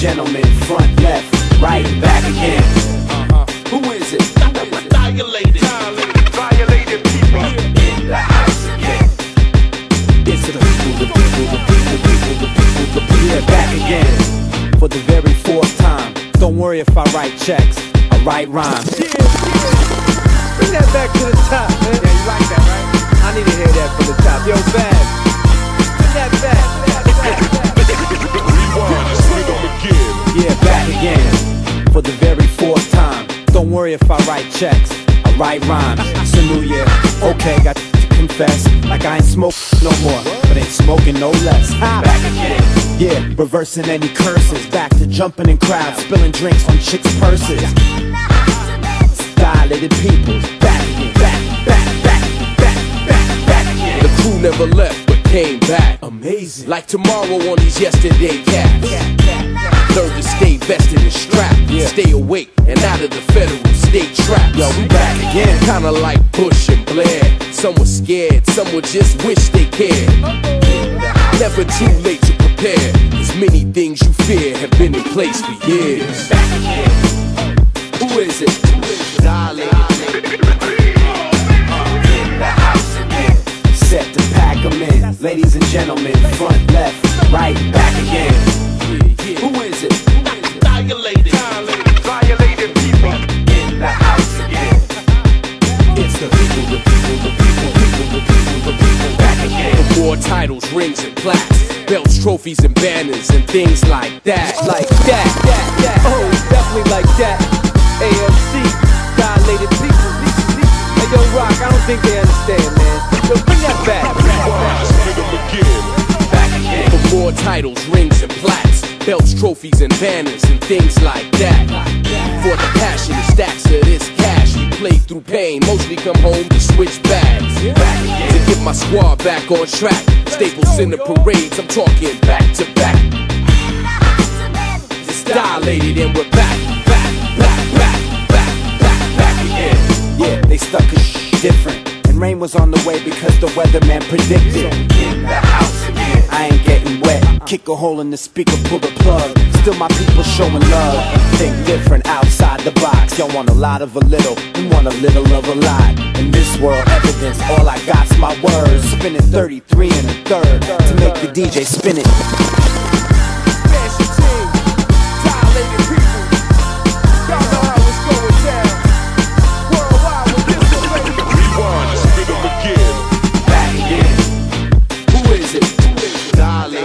gentlemen, front, left, right, back again. Who is it? Violated people in the house again. It's the people, yeah, back again for the very fourth time. Don't worry if I write checks, I write rhymes. Bring that back to the top, man. Yeah, you like that, right? I need to hear that from the top. Yo, Bad, bring that back. Rewind, just split them again. Yeah, back again for the very fourth time. Don't worry if I write checks, I write rhymes. It's a new year, okay, got to confess. Like I ain't smoke no more, but ain't smoking no less. Back again, yeah, reversing any curses. Back to jumping in crowds, spilling drinks on chicks' purses. Dilated people, back again, back again. The crew never left but came back. Amazing. Like tomorrow on these yesterday cats. Learn to stay vested and strapped. Stay awake and out of the federal state trap. Yo, we back again. Kinda like Bush and Blair. Some were scared, some would just wish they cared. Never too late to prepare, cause many things you fear have been in place for years. Back again. Who is it? Dilated. In the house again. Set to pack them in. Ladies and gentlemen, front, left, right, back again. Who is it? Violated people in the house again. It's the people, back again. For more titles, rings and plaques, belts, trophies and banners and things like that. Like that. Oh, definitely like that. AMC, dilated people. Hey, yo, Rock, I don't think they understand, man. Yo, bring that back. Rewind, just split them again. Back again. For more titles, rings and plaques, belts, trophies and banners and things like that. For the passion and stacks of this cash, we play through pain, mostly come home to switch bags. Back again. To get my squad back on track, Staples in the parades, I'm talking back to back. It's dilated and we're back Again. Yeah, they stuck a different. And rain was on the way because the weatherman predicted. In the house again. I ain't getting wet. Kick a hole in the speaker, pull the plug. Still my people showing love. Think different outside the box. Y'all want a lot of a little, we want a little of a lot. In this world, evidence, all I got's my words. Spinning 33 and a third to make the DJ spin it. Fashion team, dilated people. Y'all know how it's going down. Worldwide with this play. Rewind, just split them again. Back again. Who is it? Dilated.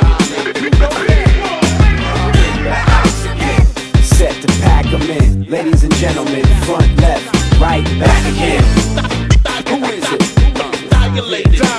Set to pack them in. Ladies and gentlemen, front, left, right, back again. Who is it? Dilated.